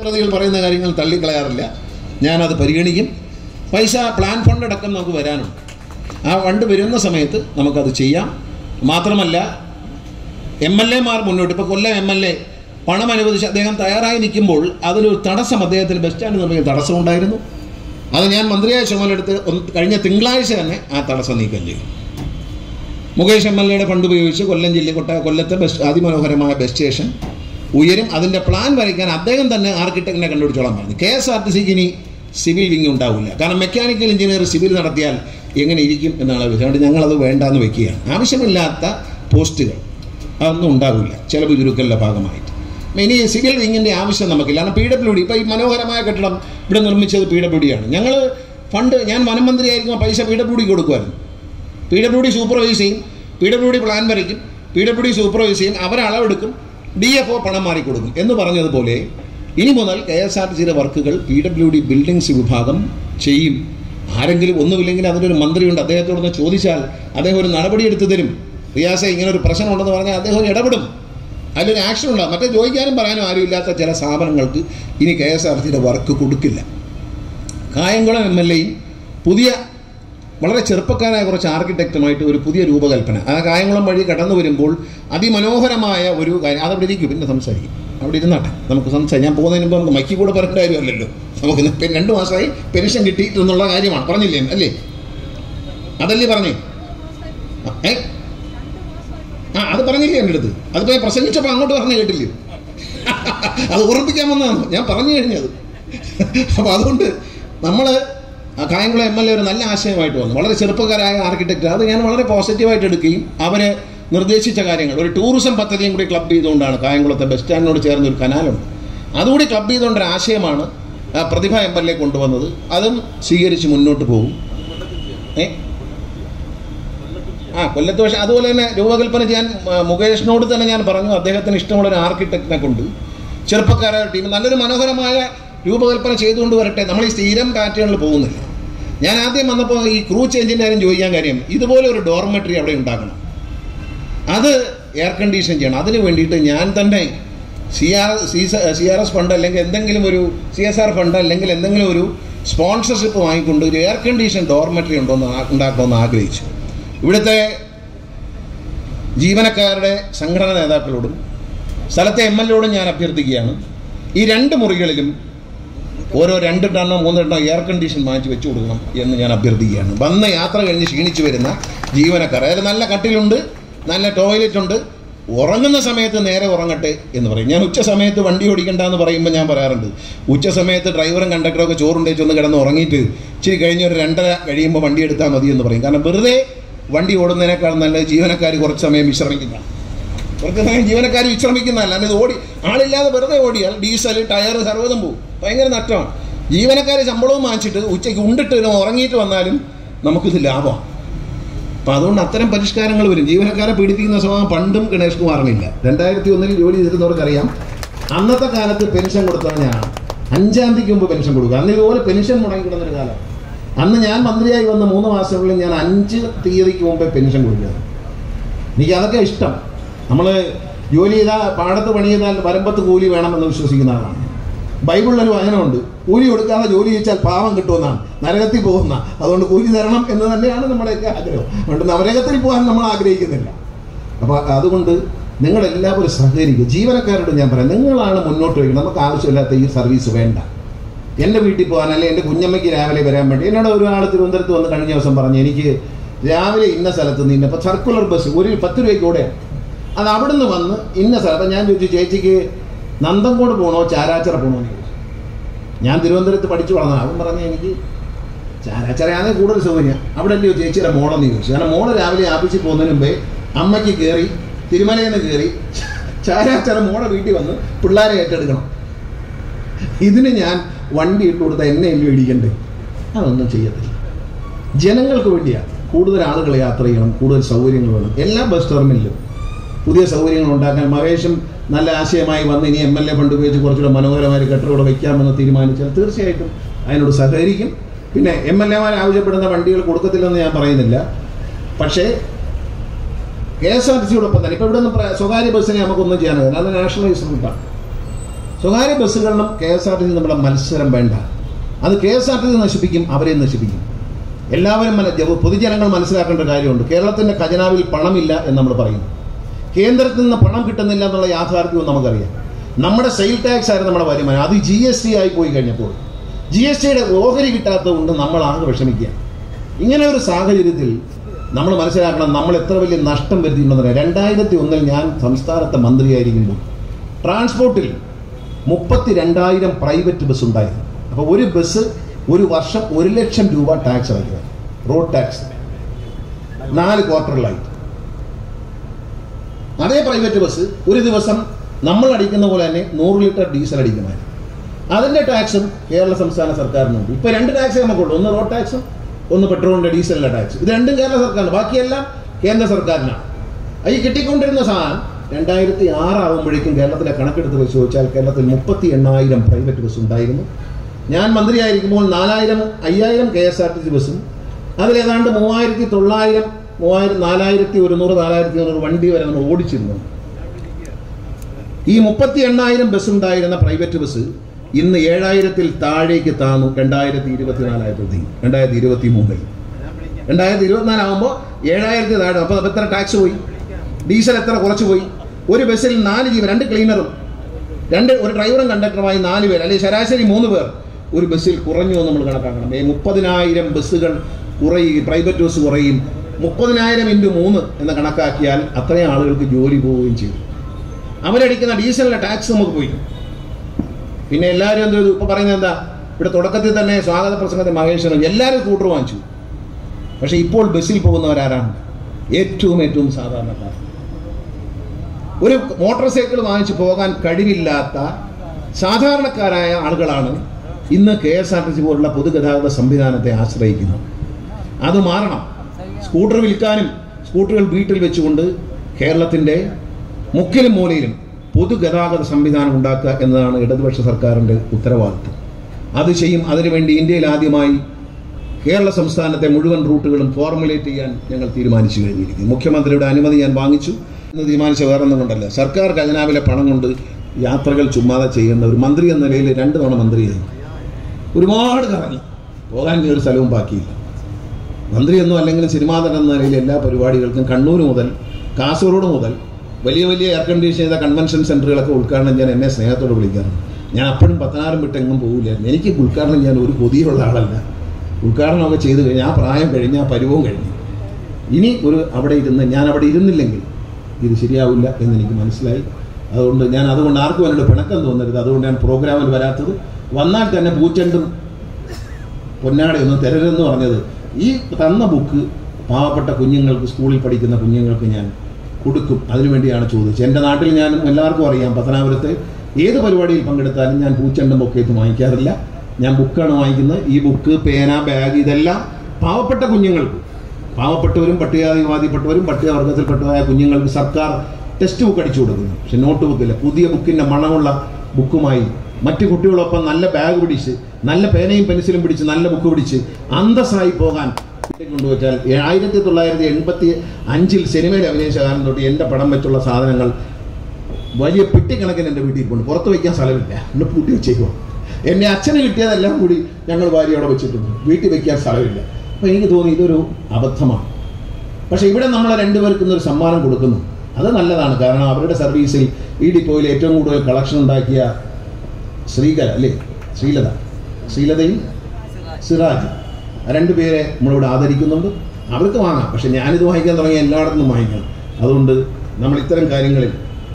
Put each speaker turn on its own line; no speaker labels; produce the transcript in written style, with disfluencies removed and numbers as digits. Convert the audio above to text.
പറയുന്ന കാര്യങ്ങൾ തള്ളിക്കളയാറില്ല. ഞാനത് പരിഗണിക്കും. പൈസ പ്ലാൻ ഫണ്ട് അടക്കം നമുക്ക് വരാനുണ്ട്. ആ ഫണ്ട് വരുന്ന സമയത്ത് നമുക്കത് ചെയ്യാം. മാത്രമല്ല MLA മാർ മുന്നോട്ട്, ഇപ്പോൾ കൊല്ലം MLA പണം അനുവദിച്ച് അദ്ദേഹം തയ്യാറായി നിൽക്കുമ്പോൾ അതിലൊരു തടസ്സം, അദ്ദേഹത്തിന് ബസ് സ്റ്റാൻഡ് നിർമ്മിക്കുന്ന തടസ്സമുണ്ടായിരുന്നു. അത് ഞാൻ മന്ത്രിയായ ചുമതലയെടുത്ത് കഴിഞ്ഞ തിങ്കളാഴ്ച തന്നെ ആ തടസ്സം നീക്കം ചെയ്തു. മുകേഷ് MLA ഫണ്ട് ഉപയോഗിച്ച് കൊല്ലം കൊല്ലത്തെ അതിമനോഹരമായ ബസ് സ്റ്റേഷൻ ഉയരും. അതിൻ്റെ പ്ലാൻ വരയ്ക്കാൻ അദ്ദേഹം തന്നെ ആർക്കിടെക്റ്റിനെ കണ്ടുപിടിച്ചോളാൻ പറഞ്ഞു. KSRTCക്ക് ഇനി സിവിൽ വിങ് ഉണ്ടാവില്ല. കാരണം മെക്കാനിക്കൽ എഞ്ചിനീയർ സിവിൽ നടത്തിയാൽ എങ്ങനെ ഇരിക്കും എന്നാണ് വിഷയം. അതുകൊണ്ട് ഞങ്ങളത് വേണ്ടാന്ന് വെക്കുകയാണ്. ആവശ്യമില്ലാത്ത പോസ്റ്റുകൾ അതൊന്നും ഉണ്ടാവില്ല ചിലവ് ചുരുക്കലിൻ്റെ ഭാഗമായിട്ട്. ഇനി സിവിൽ വിങ്ങിൻ്റെ ആവശ്യം നമുക്കില്ല. കാരണം PWD ഇപ്പോൾ ഈ മനോഹരമായ കെട്ടിടം ഇവിടെ നിർമ്മിച്ചത് PWD ആണ്. ഞങ്ങൾ ഫണ്ട്, ഞാൻ വനം മന്ത്രിയായിരിക്കുമ്പോൾ പൈസ PWD കൊടുക്കുമായിരുന്നു. PWD സൂപ്പർവൈസ് ചെയ്യും, PWD പ്ലാൻ വരയ്ക്കും, PWD സൂപ്പർവൈസ് ചെയ്യും, അവരളവെടുക്കും, DFO പണം മാറിക്കൊടുക്കും എന്ന് പറഞ്ഞതുപോലെ ഇനി മുതൽ KSRTCയുടെ വർക്കുകൾ PWD ബിൽഡിങ്സ് വിഭാഗം ചെയ്യും. ആരെങ്കിലും ഒന്നുമില്ലെങ്കിൽ അതിനൊരു മന്ത്രിയുണ്ട്, അദ്ദേഹത്തോടൊന്ന് ചോദിച്ചാൽ അദ്ദേഹം ഒരു നടപടിയെടുത്ത് തരും. റിയാസെ ഇങ്ങനെ ഒരു പ്രശ്നമുണ്ടെന്ന് പറഞ്ഞാൽ അദ്ദേഹം ഇടപെടും, അതിലൊരു ആക്ഷൻ ഉണ്ടാകും. മറ്റേ ചോദിക്കാനും പറയാനും ആരുമില്ലാത്ത ചില സ്ഥാപനങ്ങൾക്ക് ഇനി KSRTCയുടെ വർക്ക് കൊടുക്കില്ല. കായംകുളം MLA പുതിയ വളരെ ചെറുപ്പക്കാരായ കുറച്ച് ആർക്കിടെക്റ്റുമായിട്ട് ഒരു പുതിയ രൂപകൽപ്പന, ആ കായംകുളം വഴി കടന്നു വരുമ്പോൾ അതിമനോഹരമായ ഒരു കാര്യം, അതവിടെ ഇരിക്കും, പിന്നെ സംസാരിക്കും, അവിടെ ഇരുന്നാട്ടെ നമുക്ക് സംസാരിക്കും. ഞാൻ പോകുന്നതിന് മുമ്പ് നമുക്ക് മൈക്കിൽ കൂടെ പറയേണ്ട കാര്യമല്ലല്ലോ. നമുക്ക് 2 മാസമായി പെൻഷൻ കിട്ടിയിട്ടെന്നുള്ള കാര്യമാണ് പറഞ്ഞില്ലേ അല്ലേ? അതല്ലേ പറഞ്ഞേ? അത് പറഞ്ഞില്ലേ എൻ്റെ അടുത്ത്? അതിപ്പോൾ പ്രസംഗിച്ചപ്പോൾ അങ്ങോട്ട് പറഞ്ഞു കേട്ടില്ലേ? അത് ഓർമ്മിപ്പിക്കാൻ വന്നതാണ്, ഞാൻ പറഞ്ഞു കഴിഞ്ഞത്. അപ്പോൾ അതുകൊണ്ട് നമ്മൾ കായംകുളം MLA ഒരു നല്ല ആശയമായിട്ട് വന്നു. വളരെ ചെറുപ്പക്കാരായ ആർക്കിടെക്റ്റ്, അത് ഞാൻ വളരെ പോസിറ്റീവായിട്ട് എടുക്കുകയും അവർ നിർദ്ദേശിച്ച കാര്യങ്ങൾ, ഒരു ടൂറിസം പദ്ധതിയും കൂടി ക്ലബ് ചെയ്തുകൊണ്ടാണ് കായംകുളത്തെ ബസ് സ്റ്റാൻഡിനോട് ചേർന്നൊരു കനാലുണ്ട്, അതുകൂടി ക്ലബ് ചെയ്തുകൊണ്ടൊരു ആശയമാണ് പ്രതിഭ MLA കൊണ്ടുവന്നത്. അതും സ്വീകരിച്ച് മുന്നോട്ട് പോകും. കൊല്ലത്ത്. പക്ഷേ അതുപോലെ തന്നെ രൂപകൽപ്പന ചെയ്യാൻ മുകേഷിനോട് തന്നെ ഞാൻ പറഞ്ഞു, അദ്ദേഹത്തിന് ഇഷ്ടമുള്ളൊരു ആർക്കിടെക്റ്റിനെ കൊണ്ട് ചെറുപ്പക്കാരായ ടീം നല്ലൊരു മനോഹരമായ രൂപകൽപ്പന ചെയ്തുകൊണ്ട് വരട്ടെ. നമ്മൾ ഈ സ്ഥിരം പാറ്റേണിൽ പോകുന്നില്ല. ഞാൻ ആദ്യം വന്നപ്പോൾ ഈ ക്രൂ ചേഞ്ചിൻ്റെ കാര്യം ചോദിക്കാൻ കാര്യം, ഇതുപോലെ ഒരു ഡോർമെട്രി അവിടെ ഉണ്ടാക്കണം, അത് എയർ കണ്ടീഷൻ ചെയ്യണം. അതിന് വേണ്ടിയിട്ട് ഞാൻ തന്നെ CRS ഫണ്ട് അല്ലെങ്കിൽ എന്തെങ്കിലും ഒരു CSR ഫണ്ട് അല്ലെങ്കിൽ എന്തെങ്കിലും ഒരു സ്പോൺസർഷിപ്പ് വാങ്ങിക്കൊണ്ട് ഒരു എയർ കണ്ടീഷൻ ഡോർമെട്രി ഉണ്ടാക്കണമെന്ന് ആഗ്രഹിച്ചു. ഇവിടുത്തെ ജീവനക്കാരുടെ സംഘടനാ നേതാക്കളോടും സ്ഥലത്തെ MLA ഞാൻ അഭ്യർത്ഥിക്കുകയാണ്, ഈ 2 മുറികളിലും ഓരോ 2 ടണ്ണോ 3 ടണ്ണോ എയർ കണ്ടീഷൻ മാറ്റി വെച്ചു കൊടുക്കണം എന്ന് ഞാൻ അഭ്യർത്ഥിക്കുകയാണ്. വന്ന് യാത്ര കഴിഞ്ഞ് ക്ഷീണിച്ചു വരുന്ന ജീവനക്കാർ, അതായത് നല്ല കട്ടിലുണ്ട്, നല്ല ടോയ്ലറ്റ് ഉണ്ട്, ഉറങ്ങുന്ന സമയത്ത് നേരെ ഉറങ്ങട്ടെ എന്ന് പറയും. ഞാൻ ഉച്ച സമയത്ത് വണ്ടി ഓടിക്കണ്ടെന്ന് പറയുമ്പോൾ ഞാൻ പറയാറുണ്ട്, ഉച്ച സമയത്ത് ഡ്രൈവറും കണ്ടക്ടറും ഒക്കെ ചോറുണ്ടേച്ച് ഒന്ന് കിടന്ന് ഉറങ്ങിയിട്ട് ഇച്ചിരി കഴിഞ്ഞ് ഒരു 2:30 കഴിയുമ്പോൾ വണ്ടി എടുത്താൽ മതി എന്ന് പറയും. കാരണം വെറുതെ വണ്ടി ഓടുന്നതിനേക്കാൾ നല്ലത് ജീവനക്കാർ കുറച്ച് സമയം വിശ്രമിക്കുന്നതാണ്. കുറച്ച് സമയം ജീവനക്കാർ വിശ്രമിക്കുന്നതല്ല, അല്ലാതെ ആളില്ലാതെ വെറുതെ ഓടിയാൽ ഡീസൽ, ടയർ സർവ്വതും പോകും, ഭയങ്കര നഷ്ടമാണ്. ജീവനക്കാർ ശമ്പളവും വാങ്ങിച്ചിട്ട് ഉച്ചയ്ക്ക് ഉണ്ടിട്ട് ഉറങ്ങിയിട്ട് വന്നാലും നമുക്കിത് ലാഭമാണ്. അപ്പോൾ അതുകൊണ്ട് അത്തരം പരിഷ്കാരങ്ങൾ വരും. ജീവനക്കാരെ പീഡിപ്പിക്കുന്ന സ്വഭാവം പണ്ടും ഗണേഷ് കുമാറിനില്ല. 2001 ജോലി ചെയ്തിരുന്നവർക്കറിയാം, അന്നത്തെ കാലത്ത് പെൻഷൻ കൊടുത്തത് ഞാൻ 5-ാം തീയതിക്ക് മുമ്പ് പെൻഷൻ കൊടുക്കുക. അന്ന് ഇതുപോലെ പെൻഷൻ മുടങ്ങിക്കിടുന്നൊരു കാലം. അന്ന് ഞാൻ മന്ത്രിയായി വന്ന 3 മാസങ്ങളിൽ ഞാൻ 5 തീയതിക്ക് മുമ്പേ പെൻഷൻ കൊടുക്കുക. എനിക്ക് അതൊക്കെ ഇഷ്ടം. നമ്മൾ ജോലി ചെയ്താൽ, പാടത്ത് പണി ചെയ്താൽ വരമ്പത്ത് കൂലി വേണമെന്ന് വിശ്വസിക്കുന്ന ആളാണ്. ബൈബിളിലൊരു വചനമുണ്ട്, കൂലി കൊടുക്കാതെ ജോലി ചെയ്യിച്ചാൽ പാവം കിട്ടുമെന്നാണ്, നരകത്തിൽ പോകുന്ന. അതുകൊണ്ട് കൂലി തരണം എന്ന് തന്നെയാണ് നമ്മുടെയൊക്കെ ആഗ്രഹം. അതുകൊണ്ട് നരകത്തിൽ പോകാൻ നമ്മൾ ആഗ്രഹിക്കുന്നില്ല. അപ്പോൾ അതുകൊണ്ട് നിങ്ങളെല്ലാവരും സഹകരിക്കുക. ജീവനക്കാരോട് ഞാൻ പറയാം, നിങ്ങളാണ് മുന്നോട്ട് വയ്ക്കുന്നത്. നമുക്ക് ആവശ്യമില്ലാത്ത ഈ സർവീസ് വേണ്ട. എൻ്റെ വീട്ടിൽ പോകാൻ, അല്ലെങ്കിൽ എൻ്റെ കുഞ്ഞമ്മയ്ക്ക് രാവിലെ വരാൻ വേണ്ടി എന്നോട് ഒരാൾ തിരുവനന്തപുരത്ത് വന്ന് കഴിഞ്ഞ ദിവസം പറഞ്ഞു, എനിക്ക് രാവിലെ ഇന്ന സ്ഥലത്ത് നിന്ന് ഇപ്പോൾ സർക്കുലർ ബസ് ഒരു 10 രൂപയ്ക്ക് കൂടെയാണ്, അത് അവിടെ നിന്ന് വന്ന് ഇന്ന സ്ഥലത്ത്. ഞാൻ ചോദിച്ചു, ചേച്ചിക്ക് നന്തൻകോട് പോകണോ ചാരാച്ചിറ പോകണോ എന്ന് ചോദിച്ചു. ഞാൻ തിരുവനന്തപുരത്ത് പഠിച്ചു വളർന്ന. അവൻ പറഞ്ഞു, എനിക്ക് ചാരാച്ചിറയാണ് കൂടുതൽ സൗകര്യം, അവിടെ അല്ലയോ ചേച്ചിയുടെ മോളെന്ന് ചോദിച്ചു. കാരണം മോള് രാവിലെ ആഫീസിൽ പോകുന്നതിന് മുമ്പേ അമ്മയ്ക്ക് കയറി തിരുമലയിൽ നിന്ന് കയറി ചാരാച്ചിറ മോളെ വീട്ടിൽ വന്ന് പിള്ളേരെ ഏറ്റെടുക്കണം. ഇതിന് ഞാൻ വണ്ടി ഇട്ട് കൊടുത്താൽ എന്നെ എല്ലാം ഇടിക്കണ്ടേ? അതൊന്നും ചെയ്യത്തില്ല. ജനങ്ങൾക്ക് വേണ്ടിയാണ്. കൂടുതൽ ആളുകൾ യാത്ര ചെയ്യണം, കൂടുതൽ സൗകര്യങ്ങൾ വേണം. എല്ലാ ബസ് ടെർമിനലും പുതിയ സൗകര്യങ്ങൾ ഉണ്ടാക്കാൻ മഹേഷും നല്ല ആശയമായി വന്ന് ഇനി MLA ഫണ്ട് ഉപയോഗിച്ച് കുറച്ചുകൂടെ മനോഹരമായ കെട്ടിടം വയ്ക്കാമെന്ന് തീരുമാനിച്ചാൽ തീർച്ചയായിട്ടും അതിനോട് സഹകരിക്കും. പിന്നെ MLA-മാർ ആവശ്യപ്പെടുന്ന വണ്ടികൾ കൊടുക്കത്തില്ലെന്ന് ഞാൻ പറയുന്നില്ല. പക്ഷേ KSRTCയോടൊപ്പം തന്നെ ഇപ്പോൾ ഇവിടെ നിന്ന് സ്വകാര്യ ബസ്സിനെ നമുക്കൊന്നും ചെയ്യാൻ കഴിയില്ല. അത് നാഷണലൈസ് റൂട്ടാണ്. സ്വകാര്യ ബസ്സുകളിലും KSRTC നമ്മുടെ മത്സരം വേണ്ട. അത് KSRTC നശിപ്പിക്കും, അവരെ നശിപ്പിക്കും. എല്ലാവരും പൊതുജനങ്ങൾ മനസ്സിലാക്കേണ്ട കാര്യമുണ്ട്. കേരളത്തിൻ്റെ ഖജനാവിൽ പണമില്ല എന്ന് നമ്മൾ പറയുന്നു. കേന്ദ്രത്തിൽ നിന്ന് പണം കിട്ടുന്നില്ല എന്നുള്ള യാഥാർത്ഥ്യവും നമുക്കറിയാം. നമ്മുടെ സെയിൽ ടാക്സ് ആയിരുന്നു നമ്മുടെ വരുമാനം. അത് GST ആയി പോയി കഴിഞ്ഞപ്പോൾ GSTയുടെ ഓഹരി കിട്ടാത്തതുകൊണ്ട് നമ്മൾ ആകെ വിഷമിക്കുക. ഇങ്ങനെ ഒരു സാഹചര്യത്തിൽ നമ്മൾ മനസ്സിലാക്കണം നമ്മൾ എത്ര വലിയ നഷ്ടം വരുത്തിയിട്ടുണ്ടെന്ന്. 2001 ഞാൻ സംസ്ഥാനത്തെ മന്ത്രിയായിരിക്കുമ്പോൾ ട്രാൻസ്പോർട്ടിൽ 32,000 പ്രൈവറ്റ് ബസ് ഉണ്ടായിരുന്നു. അപ്പോൾ ഒരു ബസ് ഒരു വർഷം 1 ലക്ഷം രൂപ ടാക്സ് അടയ്ക്കുക, റോഡ് ടാക്സ് 4 ക്വാർട്ടറിലായിട്ട്. അതേ പ്രൈവറ്റ് ബസ് ഒരു ദിവസം നമ്മൾ അടിക്കുന്ന പോലെ തന്നെ 100 ലിറ്റർ ഡീസൽ അടിക്കുമായിരുന്നു. അതിൻ്റെ ടാക്സും കേരള സംസ്ഥാന സർക്കാരിനുണ്ട്. ഇപ്പോൾ 2 ടാക്സ് നമുക്കുള്ളൂ, ഒന്ന് റോഡ് ടാക്സും ഒന്ന് പെട്രോളിൻ്റെ ഡീസലിൻ്റെ ടാക്സ്. ഇത് രണ്ടും കേരള സർക്കാരിന്, ബാക്കിയെല്ലാം കേന്ദ്ര സർക്കാരിനാണ്. ഈ കിട്ടിക്കൊണ്ടിരുന്ന സാധനം 2006 ആകുമ്പോഴേക്കും കേരളത്തിലെ കണക്കെടുത്ത് പരിശോധിച്ചാൽ കേരളത്തിൽ 38,000 പ്രൈവറ്റ് ബസ് ഉണ്ടായിരുന്നു. ഞാൻ മന്ത്രിയായിരിക്കുമ്പോൾ 5,000 KSRTC ബസ്സും അതിലേതാണ്ട് 3,900, 4,100 വണ്ടി വരെ നമ്മൾ ഓടിച്ചിരുന്നു. ഈ 38,000 ബസ് ഉണ്ടായിരുന്ന പ്രൈവറ്റ് ബസ് ഇന്ന് 7,000-ൽ താഴേക്ക് താന്നു. 2024 ആയപ്പോഴത്തേക്കും 2023 2024 ആകുമ്പോൾ 7,000 താഴെ. അപ്പോൾ എത്ര ടാക്സ് പോയി? ഡീസൽ എത്ര കുറച്ച് പോയി? ഒരു ബസ്സിൽ 4 ജീവൻ, 2 ക്ലീനറും ഒരു ഡ്രൈവറും കണ്ടക്ടറുമായി 4 പേർ, അല്ലെങ്കിൽ ശരാശരി 3 പേർ ഒരു ബസ്സിൽ കുറഞ്ഞു എന്ന് നമ്മൾ കണക്കാക്കണം. 30,000 ബസ്സുകൾ കുറയും, പ്രൈവറ്റ് ബസ് കുറയും. 30,000 × 3 എന്ന് കണക്കാക്കിയാൽ അത്രയും ആളുകൾക്ക് ജോലി പോവുകയും ചെയ്യും. അവരടിക്കുന്ന ഡീസലിൻ്റെ ടാക്സ് നമുക്ക് പോയി. പിന്നെ എല്ലാവരും എന്ത് ചെയ്തു? ഇപ്പോൾ പറയുന്നത് എന്താ? ഇവിടെ തുടക്കത്തിൽ തന്നെ സ്വാഗത പ്രസംഗത്തിൽ മഹേശ്വരൻ എല്ലാവരും സ്കൂട്ടർ വാങ്ങിച്ചു. പക്ഷേ ഇപ്പോൾ ബസ്സിൽ പോകുന്നവരാരാണ്? ഏറ്റവും സാധാരണക്കാർ. ഒരു മോട്ടോർ സൈക്കിൾ വാങ്ങിച്ചു പോകാൻ കഴിവില്ലാത്ത സാധാരണക്കാരായ ആളുകളാണ് ഇന്ന് KSRTC പോലുള്ള പൊതുഗതാഗത സംവിധാനത്തെ ആശ്രയിക്കുന്നത്. അത് മാറണം. സ്കൂട്ടർ വിൽക്കാനും സ്കൂട്ടറുകൾ വീട്ടിൽ വെച്ചുകൊണ്ട് കേരളത്തിൻ്റെ മുക്കിലും മൂലയിലും പൊതുഗതാഗത സംവിധാനം ഉണ്ടാക്കുക എന്നതാണ് ഇടതുപക്ഷ സർക്കാരിൻ്റെ ഉത്തരവാദിത്വം. അത് ചെയ്യും. അതിനുവേണ്ടി ഇന്ത്യയിൽ ആദ്യമായി കേരള സംസ്ഥാനത്തെ മുഴുവൻ റൂട്ടുകളും ഫോർമുലേറ്റ് ചെയ്യാൻ ഞങ്ങൾ തീരുമാനിച്ചു കഴിഞ്ഞിരിക്കുന്നു. മുഖ്യമന്ത്രിയുടെ അനുമതി ഞാൻ വാങ്ങിച്ചു. എന്ന് തീരുമാനിച്ച വേറൊന്നും കൊണ്ടല്ല, സർക്കാർ ഖജനാവിലെ പണം കൊണ്ട് യാത്രകൾ ചുമ്മാതെ ചെയ്യേണ്ട ഒരു മന്ത്രി എന്ന നിലയിൽ 2 തവണ മന്ത്രിയായി ഒരുപാട് കറങ്ങി പോകാൻ ഒരു സ്ഥലവും ബാക്കിയില്ല. മന്ത്രിയൊന്നും അല്ലെങ്കിൽ സിനിമാ നടൻ എന്ന നിലയിൽ എല്ലാ പരിപാടികൾക്കും കണ്ണൂർ മുതൽ കാസർഗോഡ് മുതൽ വലിയ എയർ കണ്ടീഷൻ ചെയ്ത കൺവെൻഷൻ സെൻറ്ററുകളൊക്കെ ഉദ്ഘാടനം ചെയ്യാൻ എന്നെ സ്നേഹത്തോടെ വിളിക്കാറുണ്ട്. ഞാൻ അപ്പോഴും 16 വിട്ടെങ്ങും പോകില്ലായിരുന്നു. എനിക്ക് ഉദ്ഘാടനം ചെയ്യാൻ ഒരു കൊതിയുള്ള ആളല്ല. ഉദ്ഘാടനമൊക്കെ ചെയ്ത് കഴിഞ്ഞ് ആ പ്രായം കഴിഞ്ഞ് ആ പരുവവും കഴിഞ്ഞു. ഇനി അവിടെ ഇരുന്നില്ലെങ്കിൽ ഇത് ശരിയാവില്ല എന്നെനിക്ക് മനസ്സിലായി. അതുകൊണ്ട് ആർക്കും എന്നോട് പിണക്കം തോന്നരുത്. അതുകൊണ്ട് ഞാൻ പ്രോഗ്രാമിൽ വരാത്തത്. വന്നാൽ തന്നെ പൂച്ചെണ്ടും പൊന്നാടയൊന്നും തരരുതെന്ന് പറഞ്ഞത്. ഈ തന്ന ബുക്ക് പാവപ്പെട്ട കുഞ്ഞുങ്ങൾക്ക്, സ്കൂളിൽ പഠിക്കുന്ന കുഞ്ഞുങ്ങൾക്ക് ഞാൻ കൊടുക്കും. അതിനുവേണ്ടിയാണ് ചോദിച്ചത്. എൻ്റെ നാട്ടിൽ ഞാൻ എല്ലാവർക്കും അറിയാം, പത്തനാപുരത്ത് ഏത് പരിപാടിയിൽ പങ്കെടുത്താലും ഞാൻ പൂച്ചെണ്ടും ബൊക്കെയൊന്നും വാങ്ങിക്കാറില്ല. ഞാൻ ബുക്കാണ് വാങ്ങിക്കുന്നത്. ഈ ബുക്ക്, പേന, ബാഗ് ഇതെല്ലാം പാവപ്പെട്ട കുഞ്ഞുങ്ങൾക്ക്, പാവപ്പെട്ടവരും പട്ടികജാതിപ്പെട്ടവരും പട്ടികവർഗത്തിൽപ്പെട്ടതായ കുഞ്ഞുങ്ങൾക്ക് സർക്കാർ ടെക്സ്റ്റ് ബുക്ക് അടിച്ചു കൊടുക്കുന്നു. പക്ഷെ നോട്ട് ബുക്കില്ല. പുതിയ ബുക്കിൻ്റെ മണമുള്ള ബുക്കുമായി മറ്റു കുട്ടികളൊപ്പം നല്ല ബാഗ് പിടിച്ച്, നല്ല പേനയും പെൻസിലും പിടിച്ച്, നല്ല ബുക്ക് പിടിച്ച് അന്തസ്സായി പോകാൻ കൊണ്ടുവച്ചാൽ 1985 സിനിമയിൽ അഭിനയിച്ച കാലം തൊട്ട് എൻ്റെ പടം വെച്ചുള്ള സാധനങ്ങൾ വലിയ പെട്ടിക്കണക്കിന് എൻ്റെ വീട്ടിൽ കൊണ്ട് പുറത്ത് വയ്ക്കാൻ സ്ഥലമില്ല. എന്നെ പൂട്ടി വെച്ചേക്കുമോ. എന്നെ അച്ഛന് കിട്ടിയതെല്ലാം കൂടി ഞങ്ങൾ ഭാര്യയോടെ വെച്ചിട്ടുണ്ട്. വീട്ടിൽ വയ്ക്കാൻ സ്ഥലമില്ല. അപ്പോൾ എനിക്ക് തോന്നി ഇതൊരു അബദ്ധമാണ്. പക്ഷേ ഇവിടെ നമ്മൾ 2 പേർക്കും ഒരു സമ്മാനം കൊടുക്കുന്നു. അത് നല്ലതാണ്. കാരണം അവരുടെ സർവീസിൽ ഈ ഡിപ്പോയിൽ ഏറ്റവും കൂടുതൽ കളക്ഷൻ ഉണ്ടാക്കിയ ശ്രീലതയും സിറാജ് 2 പേരെ നമ്മളിവിടെ ആദരിക്കുന്നുണ്ട്. അവർക്ക് വാങ്ങാം. പക്ഷെ ഞാനിത് വാങ്ങിക്കാൻ തുടങ്ങിയ എല്ലായിടത്തും വാങ്ങിക്കണം. അതുകൊണ്ട് നമ്മൾ ഇത്തരം കാര്യങ്ങളിൽ